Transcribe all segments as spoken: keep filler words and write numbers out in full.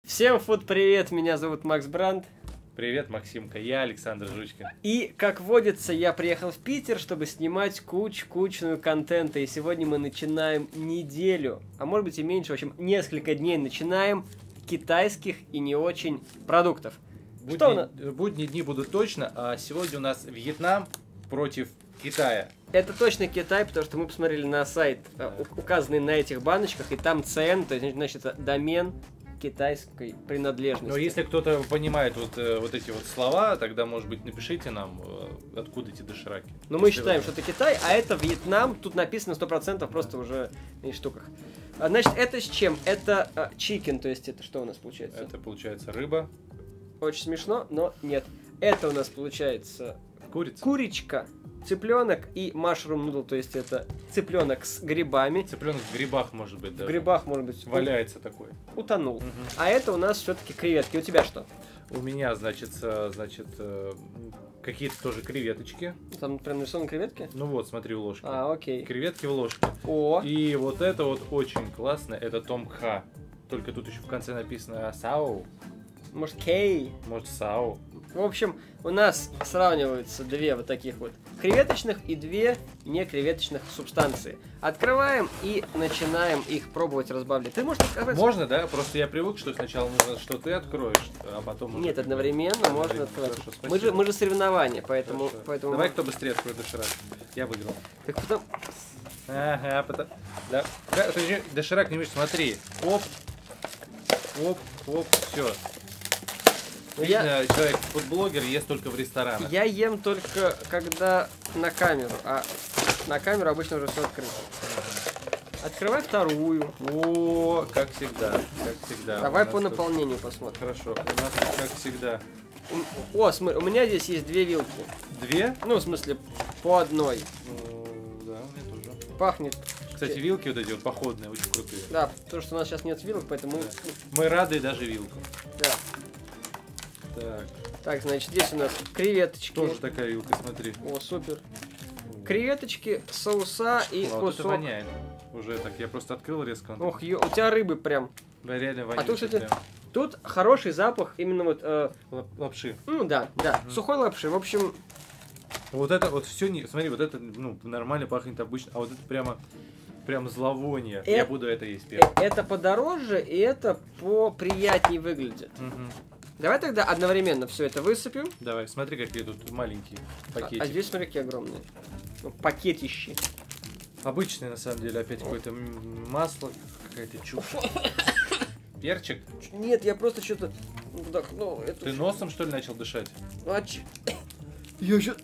Всем фуд привет, меня зовут Макс Бранд. Привет, Максимка, я Александр Жучка. И, как водится, я приехал в Питер, чтобы снимать куч-кучную контента. И сегодня мы начинаем неделю, а может быть и меньше, в общем, несколько дней начинаем китайских и не очень продуктов. Будни, Что у нас? Будние дни будут точно, а сегодня у нас Вьетнам против Китая. Это точно Китай, потому что мы посмотрели на сайт, указанный на этих баночках, и там ЦН, то есть, значит, это домен китайской принадлежности. Но если кто-то понимает вот, э, вот эти вот слова, тогда, может быть, напишите нам, э, откуда эти дошираки. Но мы считаем, вы... что это Китай, а это Вьетнам. Тут написано сто процентов просто уже на штуках. А, значит, это с чем? Это а, chicken, то есть это что у нас получается? Это получается рыба. Очень смешно, но нет. Это у нас получается курица. Курочка, цыпленок и mushroom noodle, то есть это цыпленок с грибами. Цыпленок в грибах, может быть, даже. В грибах, может быть. Валяется такой. Утонул. Угу. А это у нас все-таки креветки. У тебя что? У меня, значит, значит, какие-то тоже креветочки. Там прям нарисованы креветки? Ну вот, смотри, в ложке. А, окей. Креветки в ложке. О. И вот это вот очень классно, это Том Кха. Только тут еще в конце написано Сау. Может, Кей. Может, Сау. В общем, у нас сравниваются две вот таких вот креветочных и две некреветочных субстанции. Открываем и начинаем их пробовать разбавлять. Ты можешь открыть? Можно, да? Просто я привык, что сначала нужно, что ты откроешь, а потом... Нет, уже... одновременно, одновременно можно открыть. Хорошо, мы, же, мы же соревнования, поэтому... поэтому... Давай, кто быстрее откроет доширак. Я выиграл. Так потом... Ага, потом... Да. Доширак не видишь, смотри. Оп. Оп, оп, все. Видно, я... человек, фудблогер, ест только в ресторанах. Я ем только когда на камеру, а на камеру обычно уже все открыто. Открывай вторую. О, как всегда, как всегда. Давай по наполнению тут... посмотрим. Хорошо, у нас как всегда. О, смотри, у меня здесь есть две вилки. Две? Ну, в смысле, по одной. О, да, у меня тоже. Пахнет. Кстати, вилки вот эти вот походные, очень крутые. Да, потому что у нас сейчас нет вилок, поэтому... Да. Мы рады даже вилку. Да. Так. Так, значит, здесь у нас креветочки. Тоже такая вилка, смотри. О, супер. Креветочки, соуса и О, кусок. Вот это воняет. Уже так, я просто открыл резко. Ох, ё, у тебя рыбы прям. Да, реально воняет. А тут, кстати, тут хороший запах именно вот... Э, лапши. Ну да, да, mm. сухой лапши. В общем... Вот это вот все, не, смотри, вот это ну нормально пахнет обычно, а вот это прямо... Прям зловоние. Это, я буду это есть первым. Это подороже, и это поприятнее выглядит. Угу. Давай тогда одновременно все это высыпем. Давай, смотри, какие тут маленькие пакетики. А, а здесь смотри, какие огромные. Ну, пакетищи. Обычные, на самом деле, опять какое-то масло, какая-то чушь. Перчик? Нет, я просто что-то вдохнул. Это Ты что? Носом, что ли, начал дышать? А ч... Я сейчас...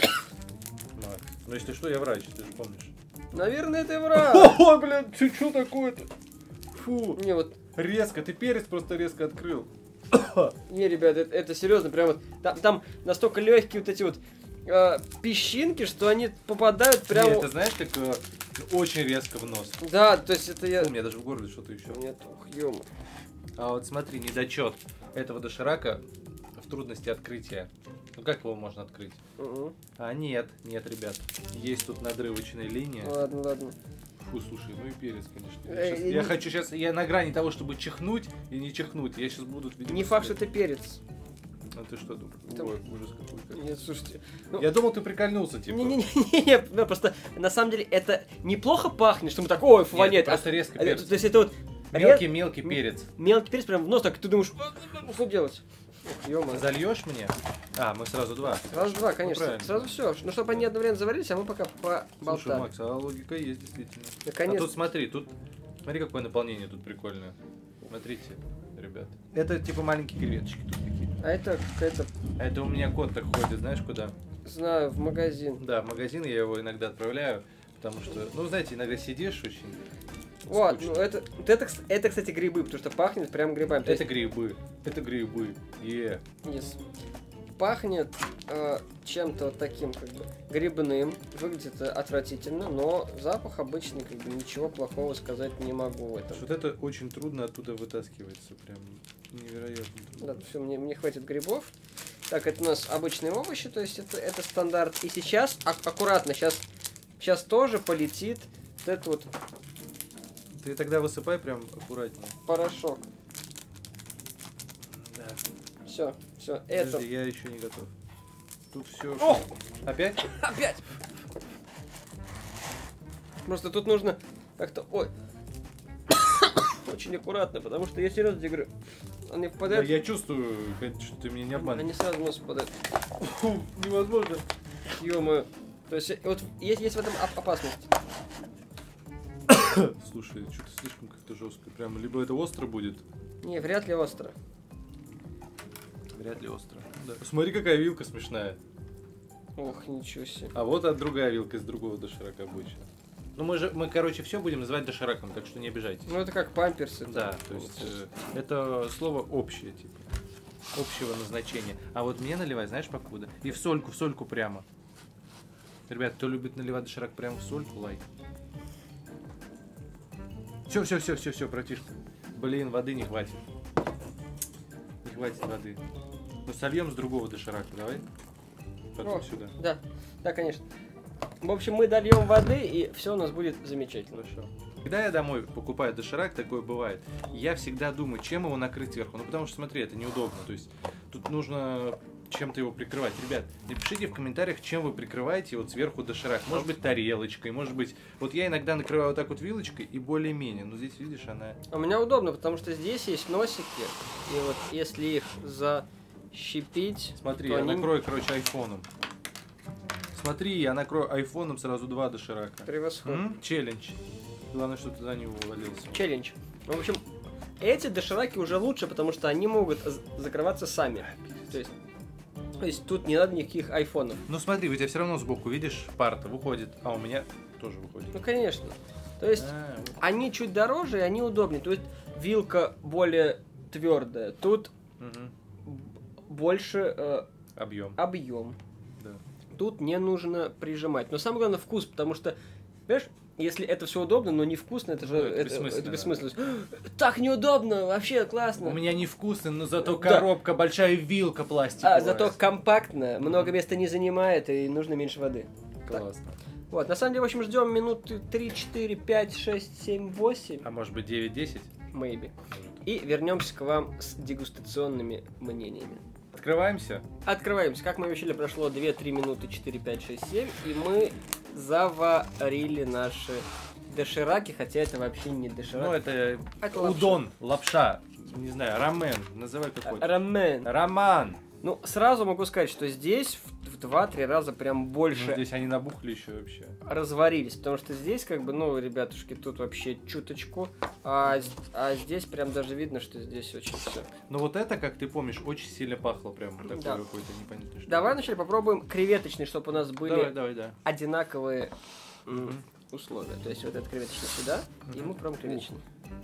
Ну, если что, я врач, ты же помнишь. Наверное, это врач. О, блин, ты что такое-то? Фу. Не, вот... Резко, ты перец просто резко открыл. Не, ребят, это, это серьезно, прям вот... Там, там настолько легкие вот эти вот э, песчинки, что они попадают прямо... Нет, это знаешь, как э, очень резко в нос. Да, то есть это я... У меня даже в горле что-то еще. Нет, ух, ё-мо. А вот смотри, недочет этого доширака в трудности открытия. Ну как его можно открыть? Угу. А нет, нет, ребят. Есть тут надрывочная линия. Ладно, ладно. Фу, слушай, ну и перец, конечно. Э, Я, сейчас, э, я не... хочу сейчас, я на грани того, чтобы чихнуть и не чихнуть. Я сейчас буду... Видимо, Не факт, что это перец. А ты что думаешь? Это... Ой, ужас какой-то. Нет, слушайте. Ну... Я думал, ты прикольнулся, типа. Не-не-не, ну, просто на самом деле это неплохо пахнет, что мы так, ой, воняет. Просто а, резко а, перец. То есть это вот... Мелкий-мелкий перец. Мелкий перец прям в нос, так ты думаешь, что делать? Ё-моё. Зальешь мне? А, мы сразу два. Сразу два, конечно. Ну, сразу все. Ну, чтобы они одновременно заварились, а мы пока поболтали. Слушай, Макс, а логика есть, действительно. Наконец. А тут смотри, тут... Смотри, какое наполнение тут прикольное. Смотрите, ребят. Это типа маленькие креветочки тут какие-то. А это какая-то... А это у меня кот так ходит, знаешь куда? Знаю, в магазин. Да, в магазин я его иногда отправляю, потому что, ну, знаете, иногда сидишь очень... Вот, ну это, это, это, кстати, грибы, потому что пахнет прям грибами. Это есть... грибы, это грибы, е. Yeah. Yes. Пахнет э, чем-то вот таким, как бы, грибным, выглядит отвратительно, но запах обычный, как бы, ничего плохого сказать не могу в этом. Вот это очень трудно оттуда вытаскивается, прям невероятно трудно. Да, все, мне, мне хватит грибов. Так, это у нас обычные овощи, то есть это, это стандарт. И сейчас, ак аккуратно, сейчас, сейчас тоже полетит вот это вот... Ты тогда высыпай прям аккуратнее. Порошок. Так. Все, все, это... Подожди, я еще не готов. Тут все. О! Опять? Опять! Просто тут нужно как-то... Ой. Очень аккуратно, потому что я серьезно тебе говорю, они Да, впадают... я чувствую, что ты меня не обманываешь. Они сразу в нос впадают. Фу, невозможно. Ё-моё. То есть, вот есть, есть в этом оп- опасность. Слушай, что-то слишком как-то жестко. Прям либо это остро будет. Не, вряд ли остро. Вряд ли остро. Да. Смотри, какая вилка смешная. Ох, ничего себе. А вот от другая вилка из другого доширака обычно. Ну мы же, мы, короче, все будем называть дошираком, так что не обижайтесь. Ну это как памперсы. Да, то есть э, это слово общее, типа. Общего назначения. А вот мне наливать, знаешь, покуда? И в сольку, в сольку прямо. Ребят, кто любит наливать доширак прямо в сольку, лайк. Все, все, все, все, все, братишка. Блин, воды не хватит. Не хватит воды. Ну сольем с другого доширака, давай. Потом О, сюда. Да, да, конечно. В общем, мы дольем воды, и все у нас будет замечательно. Хорошо. Когда я домой покупаю доширак, такое бывает, я всегда думаю, чем его накрыть сверху. Ну потому что, смотри, это неудобно. То есть тут нужно чем-то его прикрывать. Ребят, напишите в комментариях, чем вы прикрываете вот сверху доширак. Может быть тарелочкой, может быть... Вот я иногда накрываю вот так вот вилочкой и более-менее. Но здесь, видишь, она... У меня удобно, потому что здесь есть носики, и вот если их защипить... Смотри, то я они... накрою, короче, айфоном. Смотри, я накрою айфоном сразу два доширака. Превосходно. М? Челлендж. Главное, чтобы туда не увалился. Челлендж. В общем, эти дошираки уже лучше, потому что они могут закрываться сами. То есть, то есть тут не надо никаких айфонов. Ну смотри, у тебя все равно сбоку, видишь, парта выходит, а у меня тоже выходит. Ну, конечно. То есть, А, вот. они чуть дороже, и они удобнее. То есть, вилка более твердая. Тут Мгм. больше э, Объем. объем. Да. Тут не нужно прижимать. Но самое главное вкус, потому что, понимаешь, если это все удобно, но невкусно, это же Ну, это это, бессмысленно, это бессмысленно. Так неудобно, вообще классно. У меня невкусно, но зато Да. коробка, большая вилка пластиковая. А, зато компактно, много места не занимает и нужно меньше воды. Классно. Вот, на самом деле, в общем, ждем минуты три, четыре, пять, шесть, семь, восемь, А может быть девять-десять? maybe. И вернемся к вам с дегустационными мнениями. Открываемся? Открываемся. Как мы обещали, прошло две-три минуты, четыре, пять, шесть, семь, и мы заварили наши дошираки, хотя это вообще не доширак. Ну, это, Это лапша. удон, лапша, не знаю, рамен, называй какой. Рамен. Роман. Ну, сразу могу сказать, что здесь в, в два-три раза прям Ну, больше здесь они набухли еще вообще. разварились, потому что здесь как бы, ну, ребятушки, тут вообще чуточку, а, с- а здесь прям даже видно, что здесь очень все. Но вот это, как ты помнишь, очень сильно пахло прям такое Да. какое-то непонятное что. Давай вначале попробуем креветочный, чтобы у нас были Давай, давай, да. одинаковые м, Мгм. условия. То есть вот этот креветочный сюда, и мы пробуем креветочный.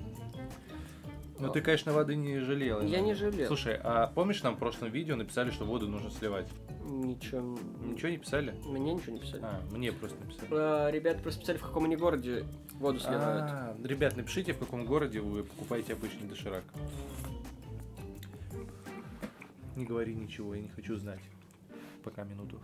Ну ты, конечно, воды не жалела. Я не жалел. Слушай, а помнишь, нам в прошлом видео написали, что воду нужно сливать? Ничего. Ничего не писали? Мне ничего не писали. А, мне просто написали. А, ребята просто писали, в каком они городе воду сливают. А, ребят, напишите, в каком городе вы покупаете обычный доширак. Не говори ничего, я не хочу знать. Пока минуту.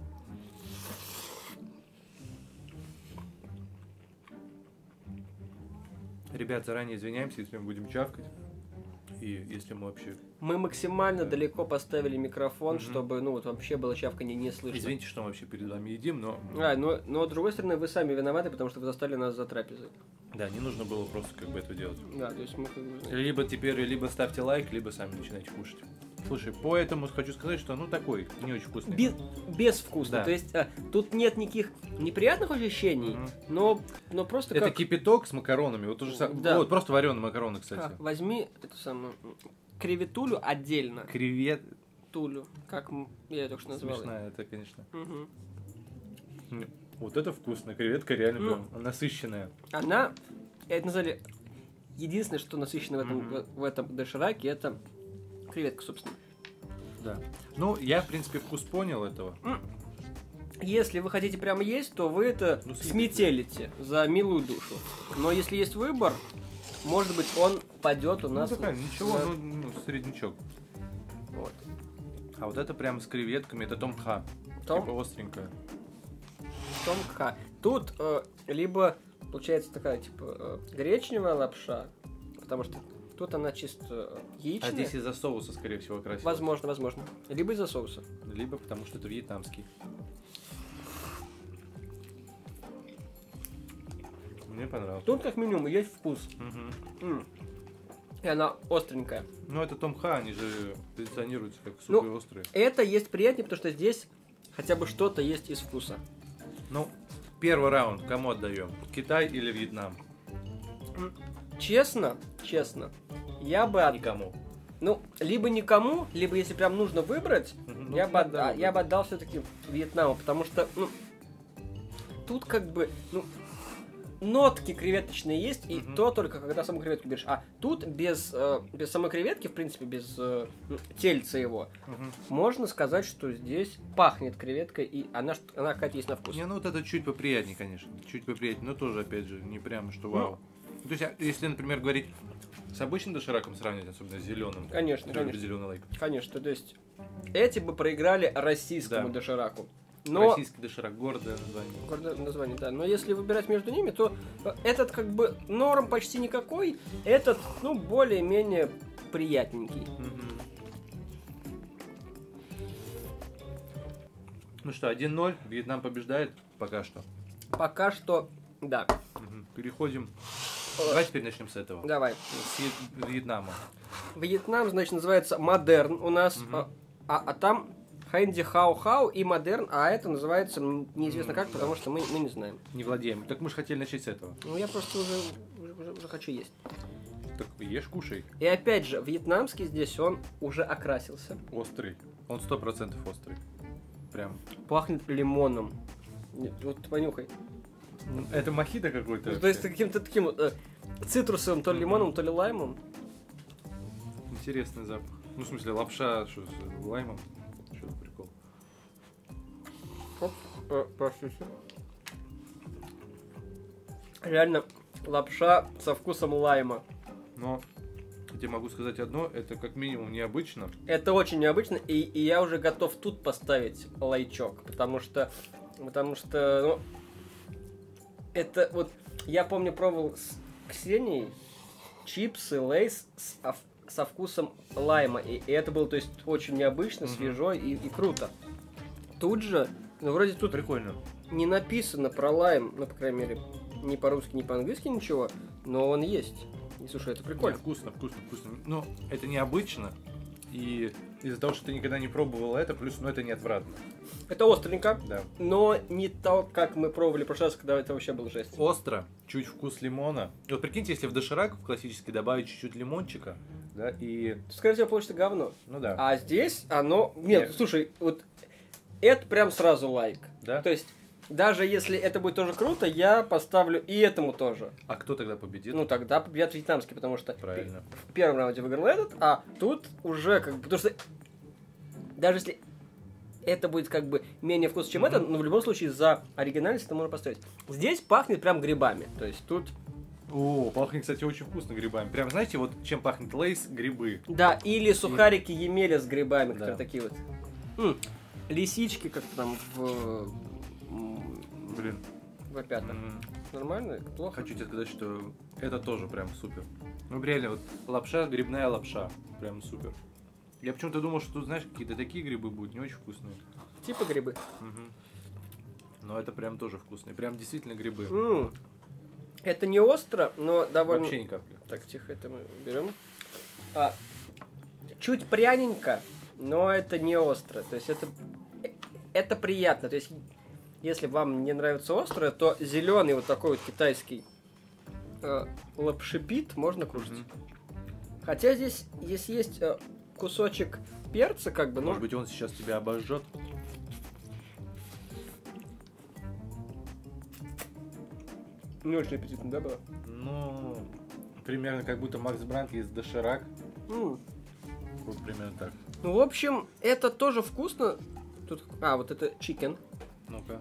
Ребят, заранее извиняемся, если мы будем чавкать. И если мы вообще... Мы максимально Да. далеко поставили микрофон, Мгм. чтобы, ну, вот вообще было чавканье не слышно. Извините, что мы вообще перед вами едим, но... А, но, но с другой стороны, вы сами виноваты, потому что вы застали нас за трапезой. Да, не нужно было просто как бы это делать. Да, то есть мы как бы, знаете, Либо теперь, либо ставьте лайк, либо сами начинайте кушать. Слушай, поэтому хочу сказать, что ну такой, не очень вкусный. без, безвкусно. Да. То есть а, тут нет никаких неприятных ощущений, Мгм. но, но просто Это как... кипяток с макаронами. Вот тоже сам... Да. Вот просто вареные макароны, кстати. А, возьми эту самую м, креветулю отдельно. Кревет. Тулю, как м, я ее только что назвал. Смешная, это, конечно. Мгм. М, Вот это вкусно. Креветка реально Ну. прям насыщенная. Она, это назвали, единственное, что насыщено в этом, Мгм. в, в этом дошираке, это креветка, собственно. Да. Ну, я, в принципе, вкус понял этого. Если вы хотите прямо есть, то вы это Ну, съедите. сметелите за милую душу. Но если есть выбор, может быть, он падет у нас. Ну, такая, ничего, на- ну, ну, среднячок. Вот. А вот это прям с креветками, это том-ха. Том? Типа остренькая. Тонко. Тут э, либо получается такая типа э, гречневая лапша, потому что Тут она чисто яичная. А здесь из-за соуса, скорее всего, красиво. Возможно, возможно. Либо из-за соуса. Либо потому, что это вьетнамский. Мне понравилось. Тут как минимум есть вкус. Угу. М. И она остренькая. Ну, это Том Ха, они же позиционируются как супер Ну, острые. Это есть приятнее, потому что здесь хотя бы что-то есть из вкуса. Ну, первый раунд кому отдаем? Китай или Вьетнам? М. Честно, честно, я бы... от- Никому. Ну, либо никому, либо если прям нужно выбрать, Мгм. Ну, я, бы надо отда- я бы выбрать. отдал все-таки Вьетнаму, потому что, ну, тут как бы, ну, нотки креветочные есть, и Мгм. то только когда саму креветку берешь. А тут без, э, без самой креветки, в принципе, без э, ну, тельца его, Мгм. можно сказать, что здесь пахнет креветкой, и она, ш- она какая-то есть на вкус. Не, ну вот это чуть поприятнее, конечно. Чуть поприятнее, но тоже, опять же, не прямо что вау. Ну, то есть, а, если, например, говорить с обычным дошираком сравнивать, особенно с зеленым. Конечно, конечно. Зеленый лайк. Конечно, то есть эти бы проиграли российскому Да. дошираку. Но... Российский доширак, гордое название. Гордое название, да. Но если выбирать между ними, то э, этот как бы норм почти никакой, этот, ну, более-менее приятненький. Мгм. Ну что, один ноль, Вьетнам побеждает пока что. Пока что, да. Мгм. Переходим. Э, Давай теперь начнем с этого. Давай. С Вьет- Вьетнама. Вьетнам, значит, называется модерн у нас, Мгм. а, а, а там Хэнди Хао Хао и модерн, а это называется м, неизвестно М, как, да. потому что мы, мы не знаем. Не владеем. Так мы же хотели начать с этого. Ну, я просто уже, уже, уже- уже хочу есть. Так ешь, кушай. И опять же, вьетнамский здесь он уже окрасился. Острый. Он сто процентов острый. Прям. Пахнет лимоном. Нет, вот понюхай. Это мохито какой-то? Ну, то есть вообще? каким-то таким вот, э, цитрусовым, то ли Мгм. лимоном, то ли лаймом. Интересный запах. Ну, в смысле, лапша что, с лаймом? Что за прикол? Оп, э, простите. Реально лапша со вкусом лайма. Но я тебе могу сказать одно, это как минимум необычно. Это очень необычно, и, и я уже готов тут поставить лайчок, потому что, потому что, ну, это вот, я помню, пробовал с Ксенией чипсы Лейс с, ав- со вкусом лайма, и, и это было, то есть, очень необычно, Мгм. свежо и, и круто. Тут же, ну, вроде тут Прикольно. не написано про лайм, ну, по крайней мере, ни по-русски, ни по-английски ничего, но он есть. И, слушай, это прикольно. Не, вкусно, вкусно, вкусно. Ну, это необычно. И из-за того, что ты никогда не пробовал это, плюс, ну, это не отвратно. Это остренько, Да. но не то, как мы пробовали в прошлый раз, когда это вообще был жесть. Остро, чуть вкус лимона. И вот прикиньте, если в доширак в классический добавить чуть-чуть лимончика, да, и... Скорее всего, получится говно. Ну да. А здесь оно... Нет, Нет. слушай, вот это прям сразу лайк. Да? То есть, даже если это будет тоже круто, я поставлю и этому тоже. А кто тогда победит? Ну, тогда победят вьетнамский, потому что Правильно. в первом раунде выиграл этот, а тут уже как бы... Потому что даже если это будет как бы менее вкусно, чем Мгм. это, но в любом случае за оригинальность это можно поставить. Здесь пахнет прям грибами. То есть тут... О, пахнет, кстати, очень вкусно грибами. Прям, знаете, вот чем пахнет лейс? Грибы. Да, или сухарики Емеля с грибами, Да. которые такие вот. М, лисички как-то там в... м, Блин. в опятах. м, Нормально? Плохо? Хочу тебе сказать, что это тоже прям супер. Ну, реально, вот лапша, грибная лапша. Прям супер. Я почему-то думал, что тут, знаешь, какие-то такие грибы будут не очень вкусные. Типа грибы. Мгм. Но это прям тоже вкусные. Прям действительно грибы. М, это не остро, но довольно... Вообще ни капли. Так, тихо, это мы берем. А, чуть пряненько, но это не остро. То есть это, это приятно. То есть, если вам не нравится острое, то зеленый вот такой вот китайский э, лапшепит можно кушать. Мгм. Хотя здесь, если есть э, кусочек перца, как бы, ну, Может быть, он сейчас тебя обожжет? не очень аппетитно, да, было? Ну, примерно как будто Макс Бранк есть доширак. М. Вот примерно так. Ну, в общем, это тоже вкусно. Тут, а, вот это чикен. Ну-ка.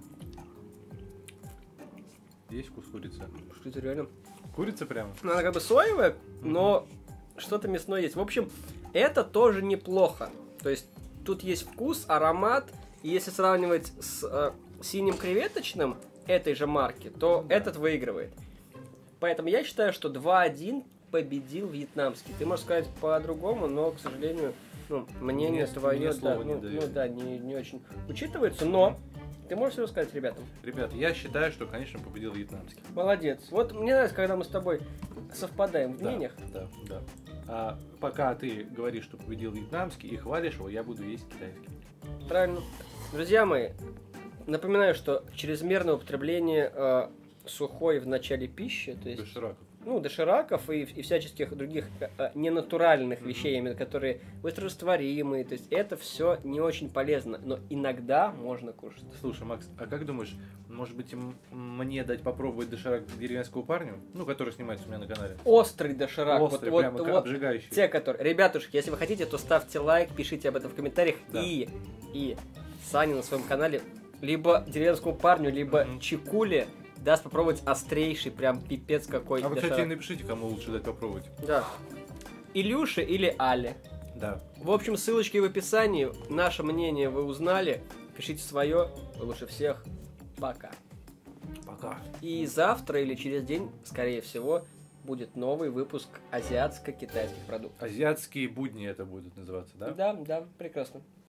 Есть вкус курицы? Что это реально? Курица прямо? Ну, она как бы соевая, но что-то мясное есть. В общем, это тоже неплохо. То есть тут есть вкус, аромат. И если сравнивать с э, синим креветочным этой же марки, то Да. этот выигрывает. Поэтому я считаю, что два один победил вьетнамский. Ты можешь сказать по-другому, но, к сожалению, ну, мнение Мне- твое, мне да, слова не ну, дают. ну да, не, не очень учитывается, но ты можешь все сказать ребятам. Ребят, я считаю, что, конечно, победил вьетнамский. Молодец. Вот мне нравится, когда мы с тобой совпадаем в Да, мнениях. да, да. А пока ты говоришь, что победил вьетнамский и хвалишь его, я буду есть китайский. Правильно. Друзья мои, напоминаю, что чрезмерное употребление э, сухой в начале пищи, то есть Дошираков. ну, дошираков и, и всяческих других э, э, ненатуральных Мгм. вещей, именно которые быстрорастворимые, то есть это все не очень полезно, но иногда можно кушать. Слушай, Макс, а как думаешь, может быть, м- мне дать попробовать доширак деревенскому парню? Ну, который снимается у меня на канале. Острый доширак, Острый, вот, прямо вот, как вот обжигающий. те, которые... Ребятушки, если вы хотите, то ставьте лайк, пишите об этом в комментариях, Да. и, и Саня на своем канале либо деревенскому парню, либо Мгм. Чикуле даст попробовать острейший, прям пипец какой А вы, кстати, доширак. напишите, кому лучше дать попробовать. Да. Илюше или Але. Да. В общем, ссылочки в описании. Наше мнение вы узнали. Пишите свое. Вы лучше всех. Пока. Пока. И завтра или через день, скорее всего, будет новый выпуск азиатско-китайских продуктов. Азиатские будни это будет называться, да? Да, да, прекрасно.